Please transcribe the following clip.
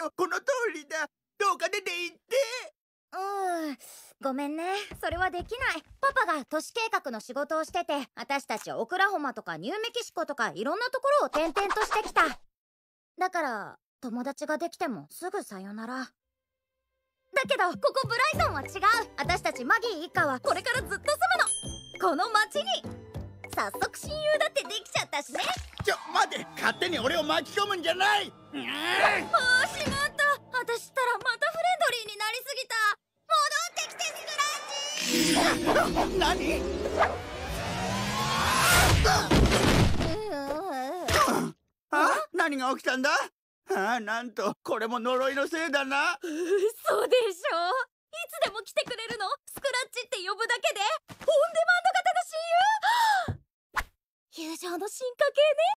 よ、この通りだ。どうか出て行って。 ごめんね、それはできない。パパが都市計画の仕事をしてて、私たちオクラホマとかニューメキシコとかいろんなところを転々としてきた。だから友達ができてもすぐさよなら。だけどここブライトンは違う。私たちマギー一家はこれからずっと住むの、この町に。早速親友だってできちゃったしね。 待て、勝手に俺を巻き込むんじゃない。 しまった。私ったらまたフレンドリーになりすぎた。戻ってきてスクラッチ。 何？何が起きたんだ？なんとこれも呪いのせいだな。 嘘でしょ。いつでも来てくれるの？スクラッチって呼ぶだけでオンデマンド型の親友。友情の進化系ね。